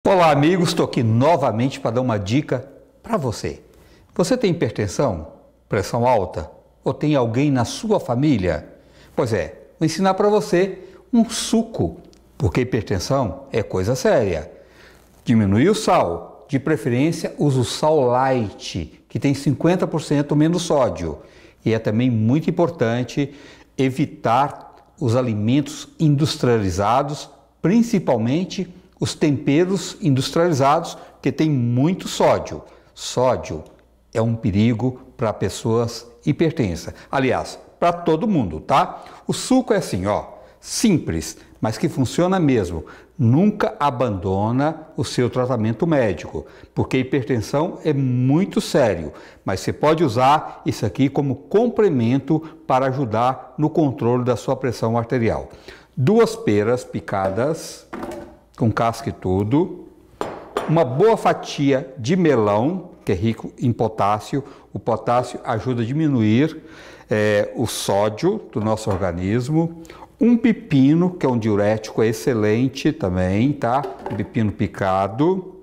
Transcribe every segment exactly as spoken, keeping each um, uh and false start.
Olá amigos, estou aqui novamente para dar uma dica para você. Você tem hipertensão, pressão alta ou tem alguém na sua família? Pois é, vou ensinar para você um suco, porque hipertensão é coisa séria. Diminui o sal, de preferência use o sal light, que tem cinquenta por cento menos sódio. E é também muito importante evitar os alimentos industrializados, principalmente os temperos industrializados, que tem muito sódio. Sódio é um perigo para pessoas hipertensas. Aliás, para todo mundo, tá? O suco é assim, ó, simples, mas que funciona mesmo. Nunca abandona o seu tratamento médico, porque hipertensão é muito sério, mas você pode usar isso aqui como complemento para ajudar no controle da sua pressão arterial. Duas peras picadas, com casca e tudo, uma boa fatia de melão, que é rico em potássio. O potássio ajuda a diminuir é, o sódio do nosso organismo. Um pepino, que é um diurético excelente também, tá? Um pepino picado.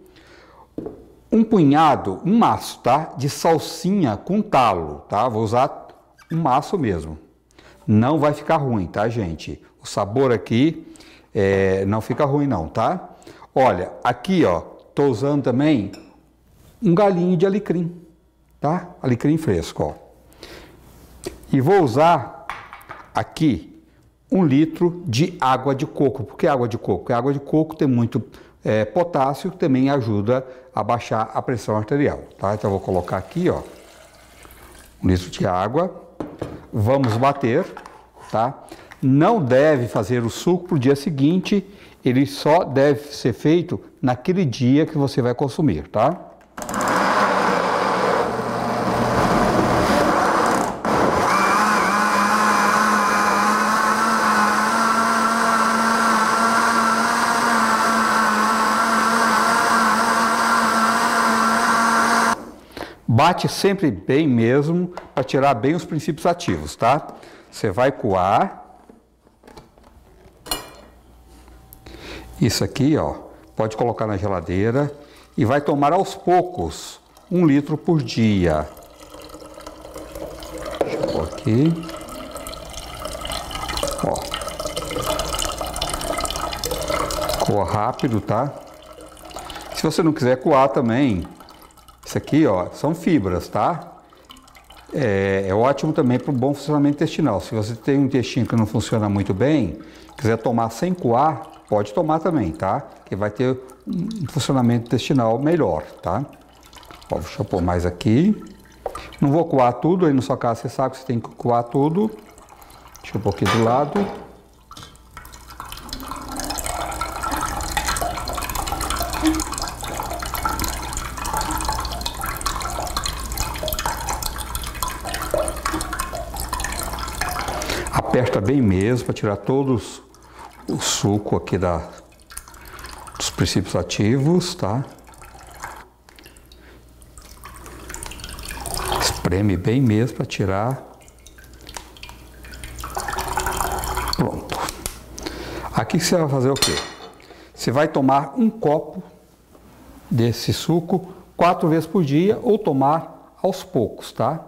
Um punhado, um maço, tá? De salsinha com talo, tá? Vou usar um maço mesmo. Não vai ficar ruim, tá, gente? O sabor aqui é, não fica ruim não, tá? Olha, aqui, ó, tô usando também um galinho de alecrim, tá? Alecrim fresco, ó. E vou usar aqui um litro de água de coco. Por que água de coco? Porque a água de coco tem muito é, potássio, que também ajuda a baixar a pressão arterial, tá? Então eu vou colocar aqui, ó, um litro de água. Vamos bater, tá? Não deve fazer o suco para o dia seguinte, ele só deve ser feito naquele dia que você vai consumir, tá? Bate sempre bem mesmo, para tirar bem os princípios ativos, tá? Você vai coar. Isso aqui, ó, pode colocar na geladeira e vai tomar aos poucos, um litro por dia. Deixa eu pôr aqui. Ó. Coa rápido, tá? Se você não quiser coar também, isso aqui, ó, são fibras, tá? É, é ótimo também para o bom funcionamento intestinal. Se você tem um intestino que não funciona muito bem, quiser tomar sem coar, pode tomar também, tá? Que vai ter um funcionamento intestinal melhor, tá? Ó, deixa eu pôr mais aqui. Não vou coar tudo, aí na sua casa você sabe que você tem que coar tudo. Deixa eu pôr aqui do lado. Aperta bem mesmo para tirar todos o suco aqui da, dos princípios ativos, tá? Espreme bem mesmo para tirar. Pronto. Aqui você vai fazer o quê? Você vai tomar um copo desse suco quatro vezes por dia ou tomar aos poucos, tá?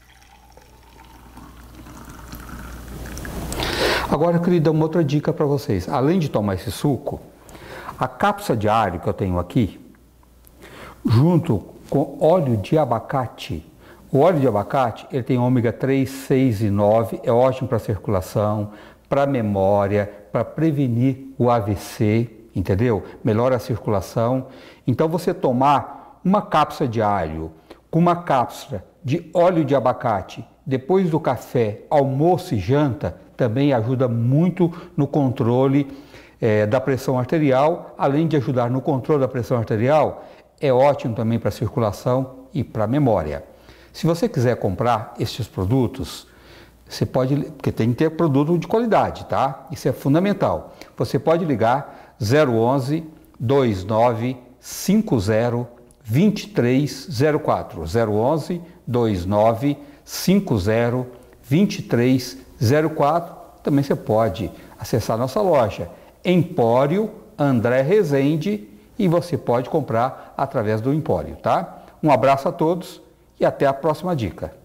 Agora eu queria dar uma outra dica para vocês. Além de tomar esse suco, a cápsula de alho que eu tenho aqui, junto com óleo de abacate. O óleo de abacate, ele tem ômega três, seis e nove, é ótimo para circulação, para memória, para prevenir o A V C, entendeu? Melhora a circulação. Então você tomar uma cápsula de alho com uma cápsula de óleo de abacate depois do café, almoço e janta, também ajuda muito no controle é, da pressão arterial. Além de ajudar no controle da pressão arterial, é ótimo também para a circulação e para a memória. Se você quiser comprar estes produtos, você pode, porque tem que ter produto de qualidade, tá? Isso é fundamental. Você pode ligar zero onze, dois nove cinco zero, dois três zero quatro, zero onze, dois nove cinco zero, dois três zero quatro. Também você pode acessar nossa loja Empório André Rezende e você pode comprar através do Empório, tá? Um abraço a todos e até a próxima dica.